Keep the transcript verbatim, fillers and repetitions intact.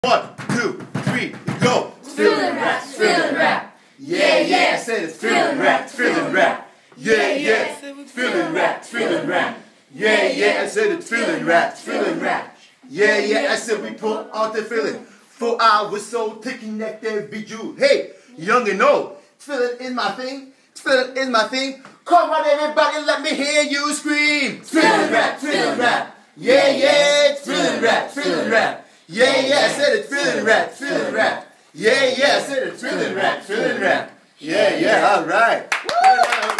One, two, three, go! Tefillin rap, Tefillin rap. Yeah, yeah, I said it's Tefillin rap, Tefillin rap. Yeah, yeah, Tefillin rap, Tefillin rap. Yeah, yeah, I said it's Tefillin rap, Tefillin rap. Yeah, yeah, I said we put on the Tefillin. For our soul taking that there visual. Hey, young and old, Tefillin is my thing, Tefillin is my thing. Come on everybody, let me hear you scream. Tefillin rap, Tefillin rap. Yeah, yeah, Tefillin rap, Tefillin rap. Yeah, yeah, I said it, Tefillin rap, Tefillin rap. Yeah, yeah, I said it, Tefillin rap, Tefillin rap. Yeah, yeah, all right.